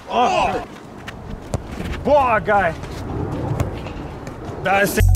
Oh. Boah, geil. Da ist der.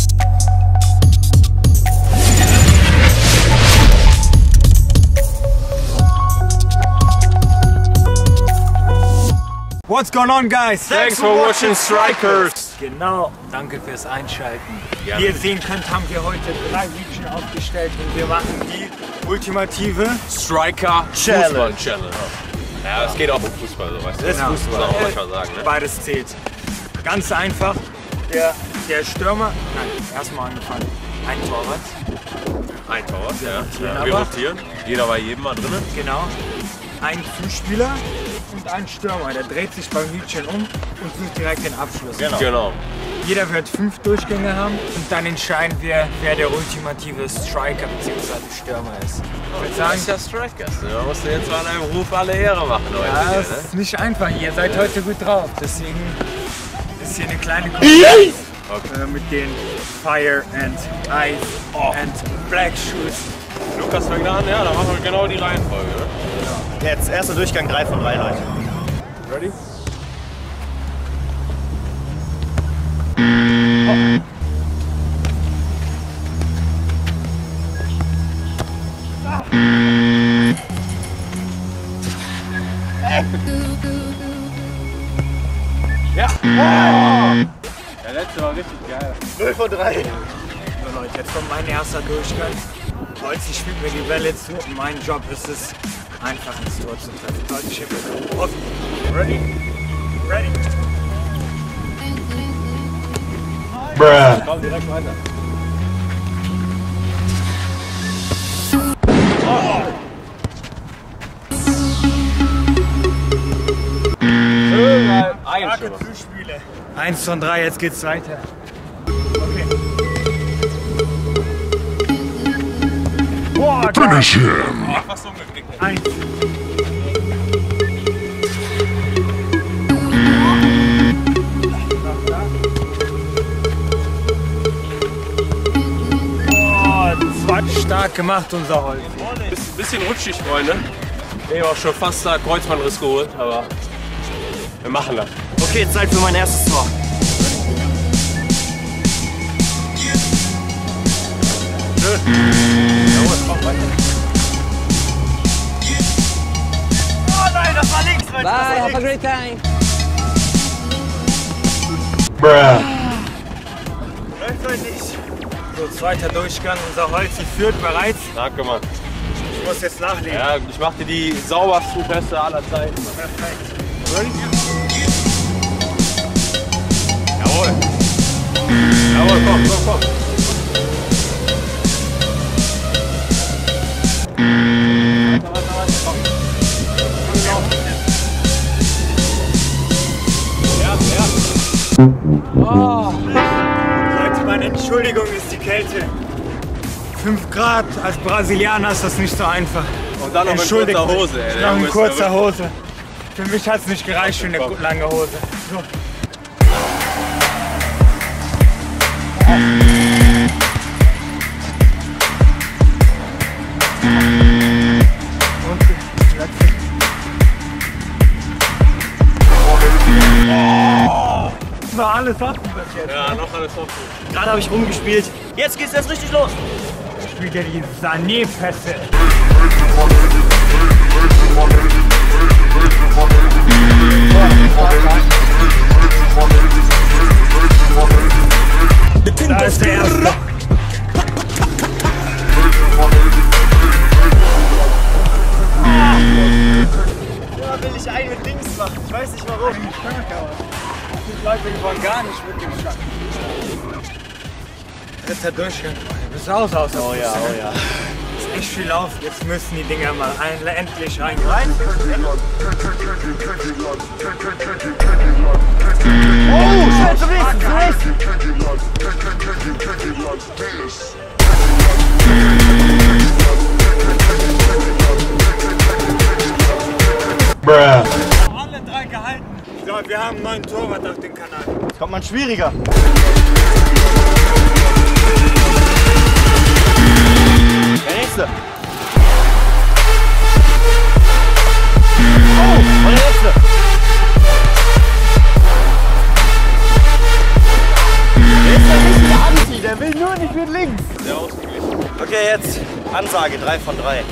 What's going on, guys? Thanks for watching Strikers. Genau, danke fürs Einschalten. Ja. Wie ihr sehen könnt, haben wir heute 3 Region aufgestellt und wir machen die ultimative Striker Challenge. Fußball-Challenge. Ja, es geht auch um Fußball, so weißt du. Das ist Muss Fußball. man auch manchmal sagen, ne? Beides zählt. Ganz einfach. Der Stürmer, nein, erstmal angefangen. Ein Torwart. Ein Torwart, ja. rotieren Wir aber. rotieren. Jeder bei jedem mal drin. Genau. Ein Zuspieler und ein Stürmer. Der dreht sich beim Hütchen um und sucht direkt den Abschluss. Genau. Jeder wird 5 Durchgänge haben und dann entscheiden wir, wer der ultimative Striker bzw. Stürmer ist. Ich würde Das sagen, ist ja Strikers. Da musst du jetzt mal deinem Ruf alle Ehre machen heute. ja, hier, es ne? ist nicht einfach. Ihr seid heute gut drauf. Deswegen ist hier eine kleine Konkurrenz mit den Fire and Ice and Black Shoes. Lukas fängt an, ja, dann machen wir genau die Reihenfolge. Ne? Jetzt, erster Durchgang, 3 von 3, Leute. Ready? Ja! Oh! Der letzte war richtig geil. 0 von 3. So Leute, jetzt kommt mein erster Durchgang. Holzi spielt mir die Bälle zu und mein Job ist es, einfach ins Tor zu treffen. Leute, ich bin offen. Ready? Ready? Komm, direkt weiter. Schön mal Starke Zuspiele. 1 von 3, jetzt geht's weiter. Okay. Boah, geil. Fast umgeknickt. 1. Boah, 2 stark gemacht, unser Holz. Bisschen rutschig, Freunde. Ich habe auch schon fast da Kreuzbandriss geholt, aber wir machen das. Okay, Zeit für mein erstes Tor. Oh nein, das war links, Leute. Bye, have a great time. Läuft heute nicht. So, zweiter Durchgang, unser Holz führt bereits. Danke, Mann. Ich muss jetzt nachlegen. Ja, ich mache dir die saubersten Pässe aller Zeiten. Perfekt. Jawohl. Jawohl, komm. Leute, meine Entschuldigung ist die Kälte. 5 Grad, als Brasilianer ist das nicht so einfach. Und dann noch mit Entschuldigt kurzer mich. Hose, ey. Der Noch Junge in ist kurzer ja Hose. Für mich hat es nicht gereicht für eine lange Hose. So. Und die letzte. Das war alles offen bis jetzt. Ja, noch alles offen. Gerade habe ich rumgespielt. Jetzt geht's erst richtig los. Spielt ja die Sané-Pässe. Da ist der erste. Ja, will ich einen mit links machen. Ich weiß nicht warum. Die Leute wollen gar nicht mit dem Schlag. Dritter Durchgang. Das ist raus aus der Oh ja, Puste, oh ne? ja. Ist echt viel auf. Jetzt müssen die Dinger mal endlich reingreifen. Oh, schnell zum nächsten, Alle 3 gehalten. So, wir haben einen neuen Torwart auf den Kanal. Kommt man schwieriger. Der nächste. Oh, und der letzte. Ansage, 3 von 3.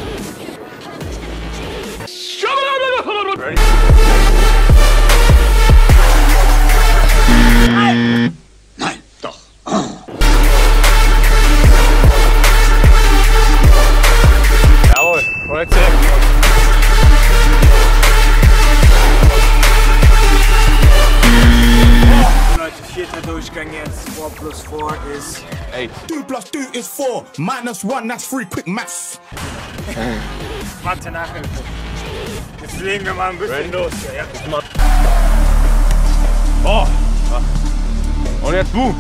Ready? Nein, doch. Jawohl, Projekte. Leute, vierter Durchgang jetzt. 4 plus 4 ist 8. 2 plus 2 is 4. Minus 1, that's 3. Quick maths. Mathe Nachhilfe. Jetzt legen wir mal ein bisschen Ready? los. Ja. Oh! Und jetzt Boom!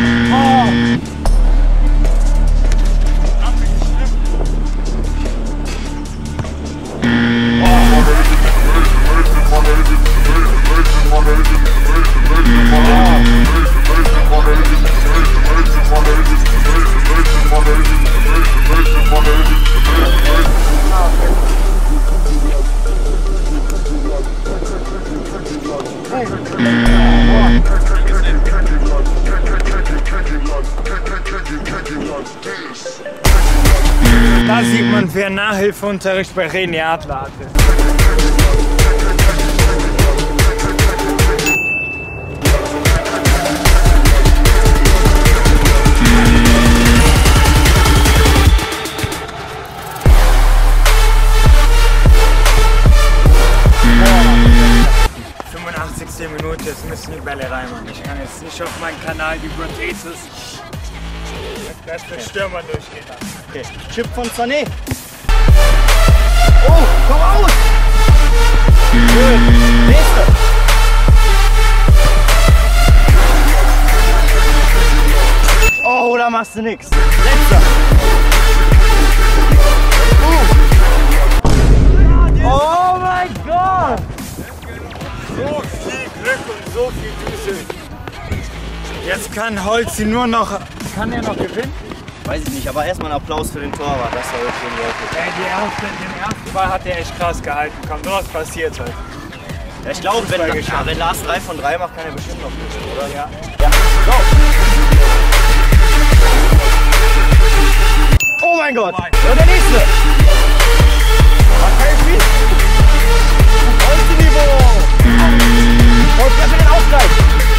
Da sieht man, wer Nachhilfeunterricht bei René Adler hatte. Minute, jetzt müssen die Bälle rein, Mann. Ich kann jetzt nicht auf meinen Kanal die Rotations. Das für Stürmer durchgehen. Okay, Chip von Sané. Oh, komm raus! Gut, nächste. Oh, da machst du nix. Letzter. Oh mein Gott! So viel Glück und so viel Düse. Jetzt kann Holzi nur noch. Kann er noch gewinnen? Weiß ich nicht, aber erstmal ein Applaus für den Torwart. Das war wirklich wirklich. Den ersten Ball hat er echt krass gehalten. Komm, sowas passiert halt. Ja, ich glaube, wenn Fußball Lars 3 von 3 macht, kann er bestimmt noch gewinnen, oder? Ja. Ja. Go! Oh mein Gott! Und der nächste! Was kann ich spielen? Holzniveau! Und wer will den Ausgleich?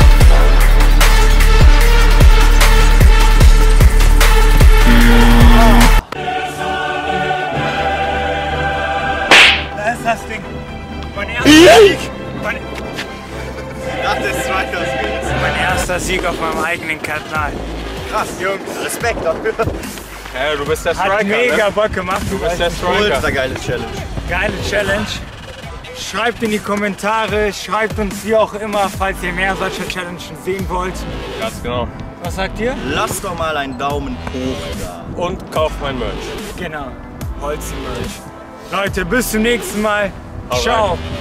Da ist das Ding. Mein erster Sieg. Nach des Strikers geht's. Mein erster Sieg auf meinem eigenen Kanal. Krass, Jungs. Respekt dafür. Ja, du bist der Striker, Hat mega ne? Bock gemacht. Du bist der Striker. Ultra geile Challenge. Geile Challenge. Schreibt in die Kommentare, schreibt uns wie auch immer, falls ihr mehr solcher Challenges sehen wollt. Ganz genau. Was sagt ihr? Lasst doch mal einen Daumen hoch da. Und kauf mein Merch. Genau. Holzi-Merch. Leute, bis zum nächsten Mal. Alright. Ciao.